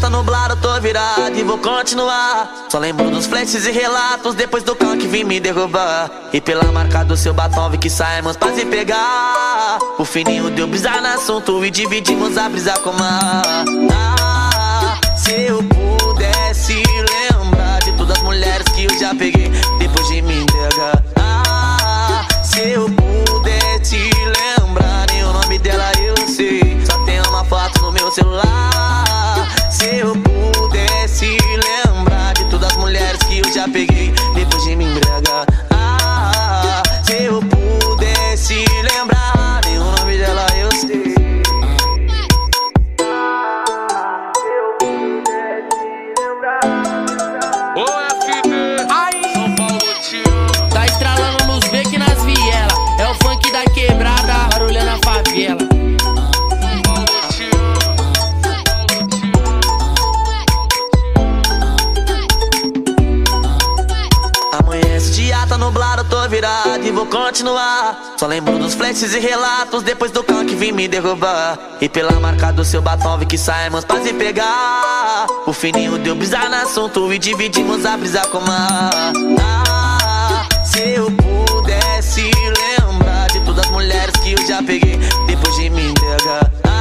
tá nublado, eu tô virado e vou continuar. Só lembro dos flashes e relatos depois do cão que vim me derrubar. E pela marca do seu batom vi que saímos pra se pegar. O fininho deu brisa no assunto e dividimos a brisa com mar. Se eu pudesse lembrar de todas as mulheres que eu já peguei depois de me entregar. Se eu pudesse lembrar nem o nome dela eu sei, só tem uma foto no meu celular. Se eu pudesse lembrar de todas as mulheres que eu já peguei depois de me embriagar. Se eu pudesse lembrar nem o nome dela eu sei. Ô FB, São Paulo tio. Tá estralando nos becos e nas vielas. É o funk da quebrada, barulhando a favela. Amanhece o dia, tá nublado, eu tô virado e vou continuar. Só lembro dos flashes e relatos depois do cão que vim me derrubar. E pela marca do seu batom vi que saímos pra se pegar. O fininho deu brisa no assunto e dividimos a brisa com mar. Se eu pudesse lembrar de todas as mulheres que eu já peguei depois de me entregar.